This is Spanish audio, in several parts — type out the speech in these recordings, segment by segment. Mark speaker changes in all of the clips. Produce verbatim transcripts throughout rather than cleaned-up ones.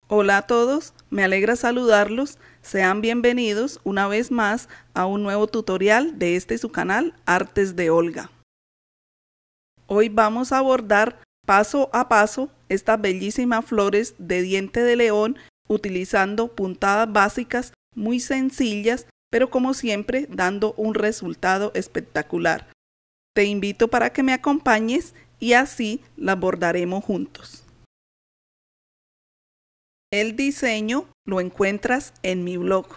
Speaker 1: Hola a todos, me alegra saludarlos. Sean bienvenidos una vez más a un nuevo tutorial de este su canal Artes de Olga. Hoy vamos a abordar paso a paso estas bellísimas flores de diente de león utilizando puntadas básicas muy sencillas, pero como siempre dando un resultado espectacular. Te invito para que me acompañes y así las bordaremos juntos. El diseño lo encuentras en mi blog.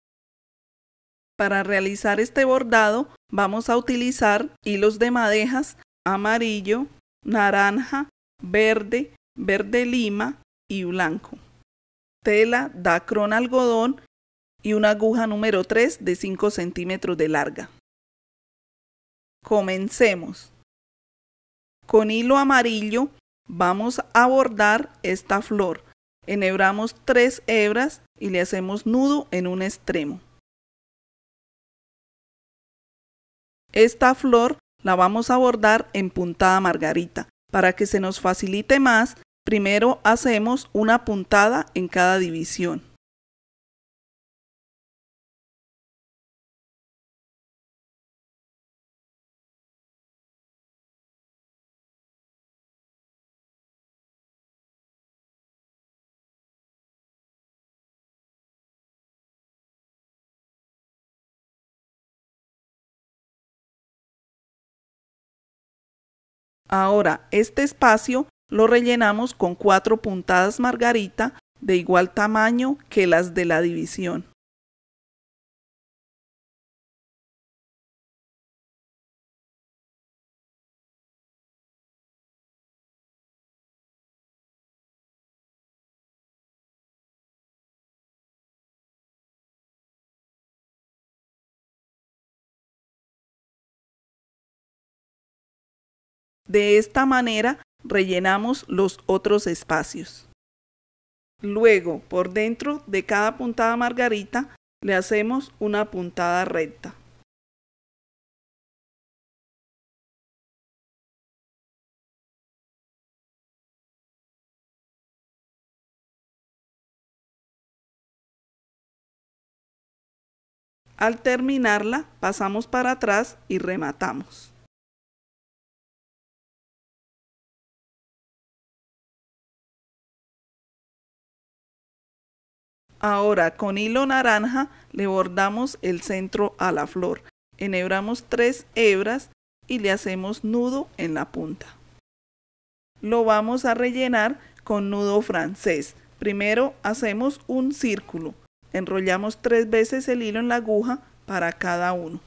Speaker 1: Para realizar este bordado vamos a utilizar hilos de madejas amarillo, naranja, verde, verde lima y blanco. Tela dacron algodón y una aguja número tres de cinco centímetros de larga. Comencemos. Con hilo amarillo vamos a bordar esta flor. Enhebramos tres hebras y le hacemos nudo en un extremo. Esta flor la vamos a bordar en puntada margarita. Para que se nos facilite más, primero hacemos una puntada en cada división. Ahora, este espacio lo rellenamos con cuatro puntadas margarita de igual tamaño que las de la división. De esta manera rellenamos los otros espacios. Luego, por dentro de cada puntada margarita, le hacemos una puntada recta. Al terminarla, pasamos para atrás y rematamos. Ahora con hilo naranja le bordamos el centro a la flor. Enhebramos tres hebras y le hacemos nudo en la punta. Lo vamos a rellenar con nudo francés. Primero hacemos un círculo. Enrollamos tres veces el hilo en la aguja para cada uno.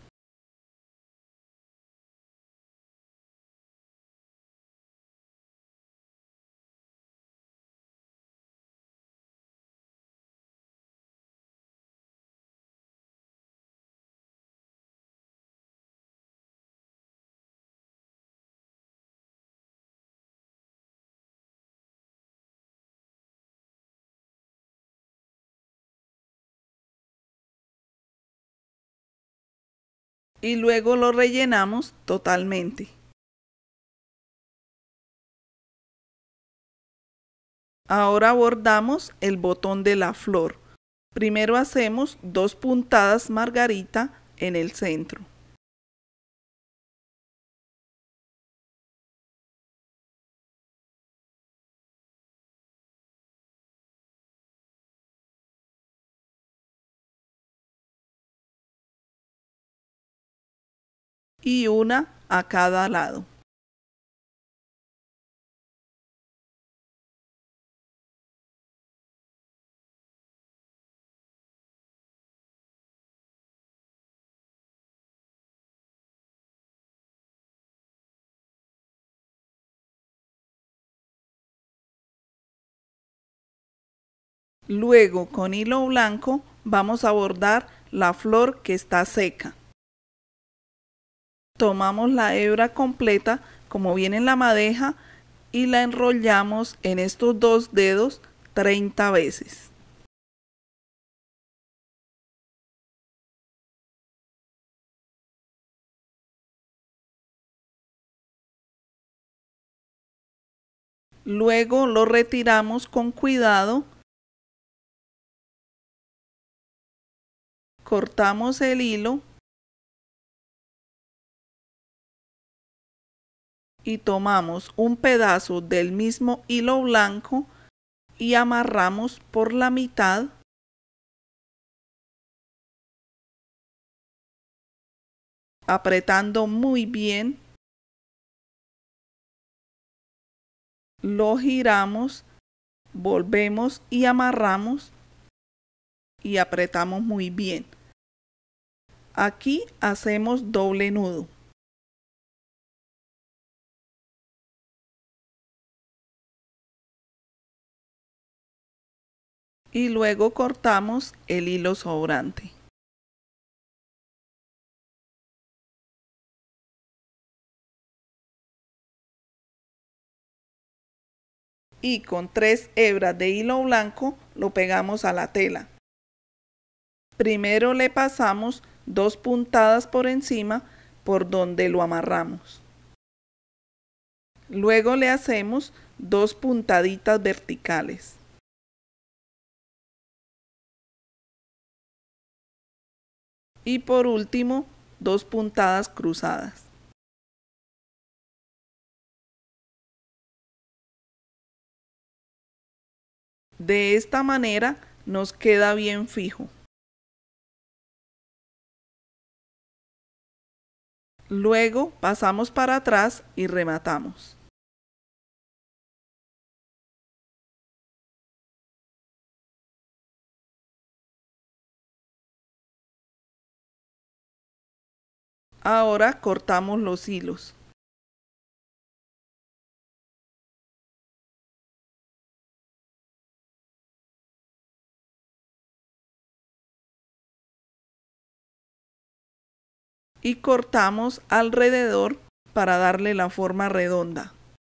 Speaker 1: Y luego lo rellenamos totalmente. Ahora bordamos el botón de la flor. Primero hacemos dos puntadas margarita en el centro. Y una a cada lado. Luego con hilo blanco vamos a bordar la flor que está seca. Tomamos la hebra completa como viene en la madeja y la enrollamos en estos dos dedos treinta veces. Luego lo retiramos con cuidado Cortamos el hilo y tomamos un pedazo del mismo hilo blanco y amarramos por la mitad apretando muy bien, lo giramos, volvemos y amarramos y apretamos muy bien. Aquí hacemos doble nudo. Y luego cortamos el hilo sobrante. Y con tres hebras de hilo blanco lo pegamos a la tela. Primero le pasamos dos puntadas por encima por donde lo amarramos. Luego le hacemos dos puntaditas verticales. Y por último, dos puntadas cruzadas. De esta manera nos queda bien fijo. Luego pasamos para atrás y rematamos. Ahora cortamos los hilos. Y cortamos alrededor para darle la forma redonda.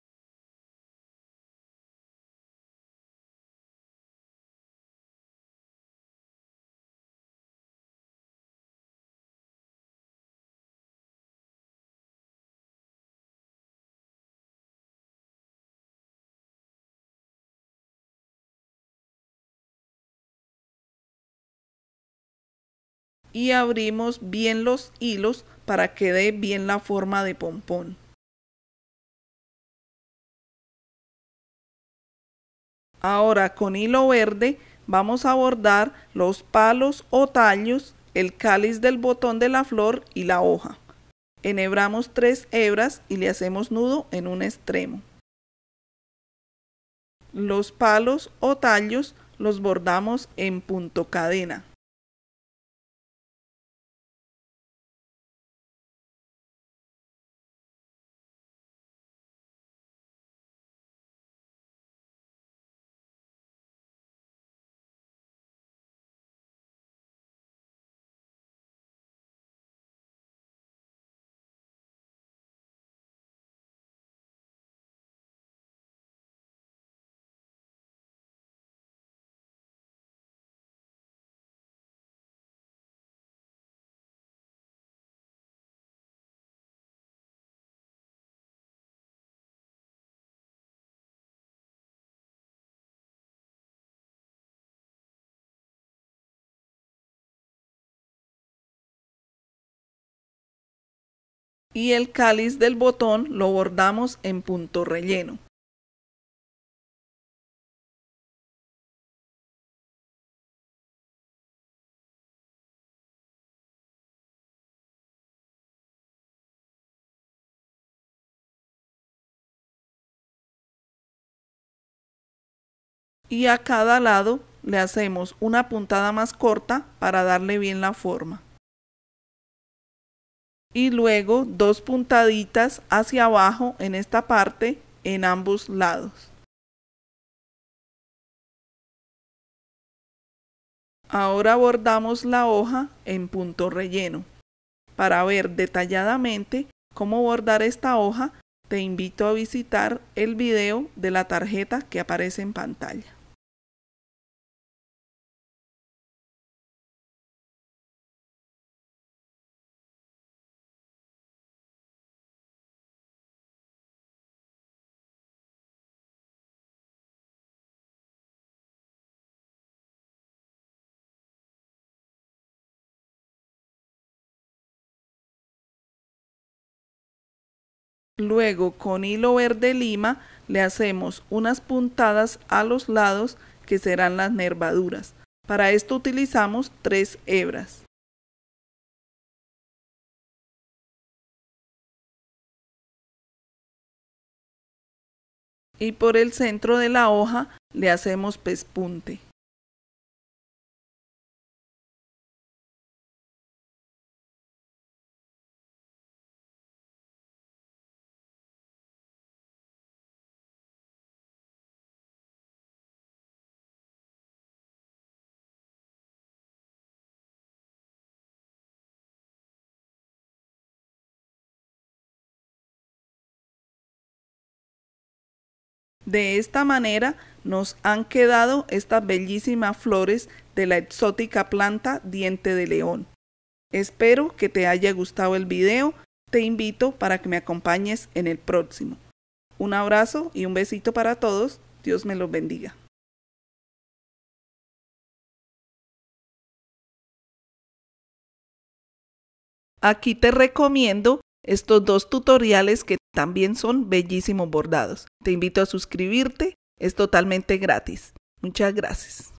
Speaker 1: Y abrimos bien los hilos para que dé bien la forma de pompón. Ahora con hilo verde vamos a bordar los palos o tallos, el cáliz del botón de la flor y la hoja. Enhebramos tres hebras y le hacemos nudo en un extremo. Los palos o tallos los bordamos en punto cadena. Y el cáliz del botón lo bordamos en punto relleno. Y a cada lado le hacemos una puntada más corta para darle bien la forma. Y luego dos puntaditas hacia abajo en esta parte en ambos lados. Ahora bordamos la hoja en punto relleno. Para ver detalladamente cómo bordar esta hoja, te invito a visitar el video de la tarjeta que aparece en pantalla. Luego con hilo verde lima le hacemos unas puntadas a los lados que serán las nervaduras. Para esto utilizamos tres hebras. Y por el centro de la hoja le hacemos pespunte. De esta manera nos han quedado estas bellísimas flores de la exótica planta diente de león. Espero que te haya gustado el video. Te invito para que me acompañes en el próximo. Un abrazo y un besito para todos. Dios me los bendiga. Aquí te recomiendo estos dos tutoriales que también son bellísimos bordados. Te invito a suscribirte, es totalmente gratis. Muchas gracias.